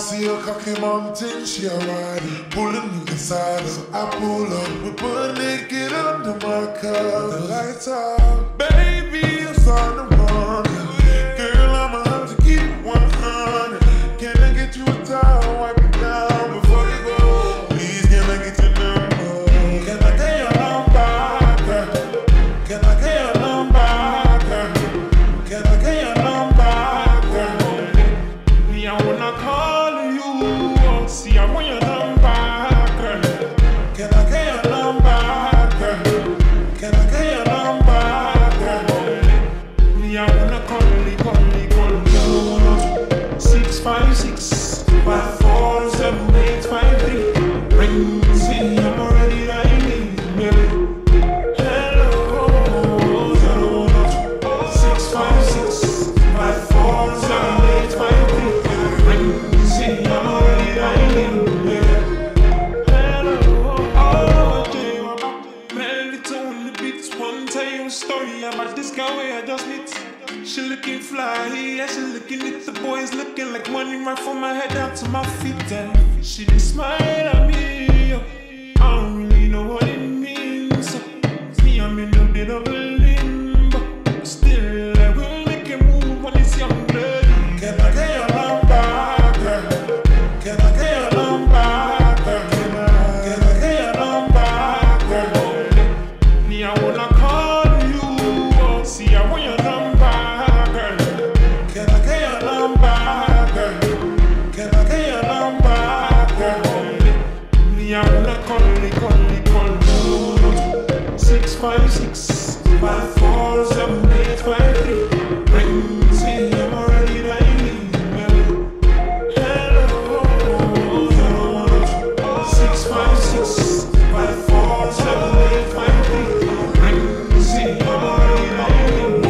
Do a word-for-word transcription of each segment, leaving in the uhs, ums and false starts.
see a cocky mountain, she a ride, pulling me inside, so I pull up, we put naked under my car, the lights out, baby, I'm starting to run, girl, I'ma have to keep one hundred, can I get you a towel, wipe it down before you go, please can I get your number, can I get your number, girl, can I get your number, girl, can I get your number, girl, me I wanna call you, see I want your number, girl, can I get your number, girl, can I get your number, girl, me I wanna call you, call you, call you, six five six, five four seven eight five three, ring me, I'm already dining, hello, zero six five six, five four seven eight five three, ring me, I'm already dining, hello, oh, Jay, Melody on the beats, one time story about this girl where I just meet. She looking fly, yeah, she looking at the boys looking like money right from my head down to my feet. And she did smile at me, I don't really know what it means. So, me, I'm in a bit of a limbo, but still I will make a move on this young lady. Can I get your number, girl? Can I get your number, girl? Can I, can I get your number, girl? Me, I wanna call you, see I want your number. Can I get your number, girl? Can I get your number, girl? Me, I wanna call you, call you, call you. Six five six, five four seven eight five three. Ring me, I'm already dining. Hello, six five six, five four seven eight five three. Ring me, I'm already dining.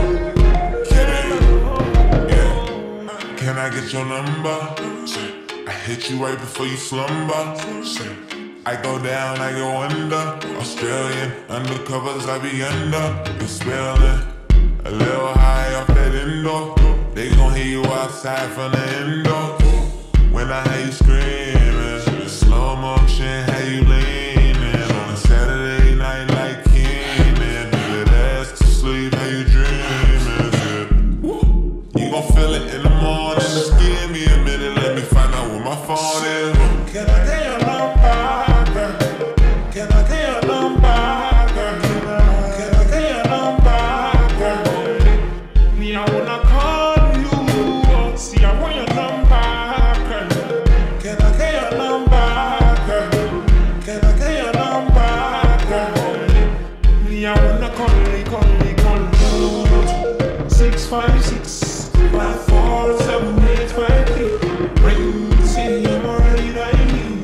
Can I get your number? I hit you right before you slumber. I go down, I go under. Australian undercovers, I be under. You're spelling a little high off that indoor. They gon' hear you outside from the endo. When I hear you screaming, slow motion, how you leaning on a Saturday night like Keenan. Do that ass to sleep, how you dreaming? You gon' feel it in the morning. Just give me a minute, let me find out where my phone is. Can I get your number, girl? Can I get your number, girl? Can I get your number, girl? Me, I wanna call you, see I want your number, girl. Can I get your number, girl? Can I get your number, girl? Me, I wanna call you, call you, call you. Six five six, five four seven eight five three. Ring me, I'm already dining.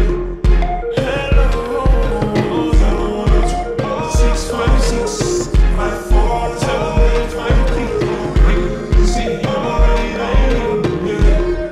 Hello, six five six, five four seven eight five three. Ring me, I'm already dining.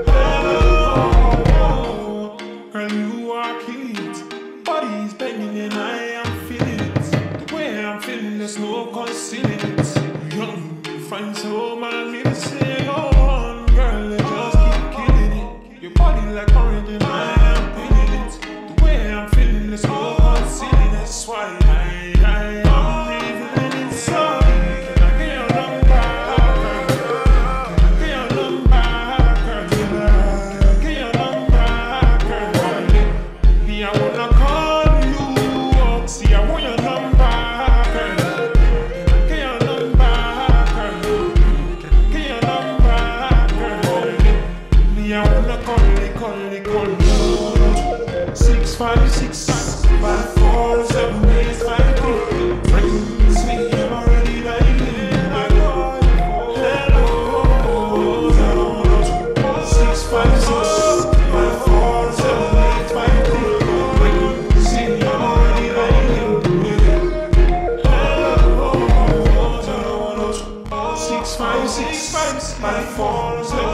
Hello, girl, you are killing it. Body's banging and I am feeling it. The way I'm feeling, there's no concealing it. Young, fine, so man, me to say, go on, girl, let's just keep killing it. Your body like orange and I am feeling it. The way I'm feeling, there's no concealing. That's why I, I am living inside. Can I get your number, girl? Can I get your number, girl? Can I get your number, girl? Me, I wanna call you, see I want your number, girl. Can I get your number, girl? Can I get your number, girl? Me, I wanna call you, call you, call you. Six five six, five four seven eight five three. Ring me, I'm already dining. Hello, six five six, five four seven eight five three. Ring me, I'm already dining. Hello, six five six, five four seven.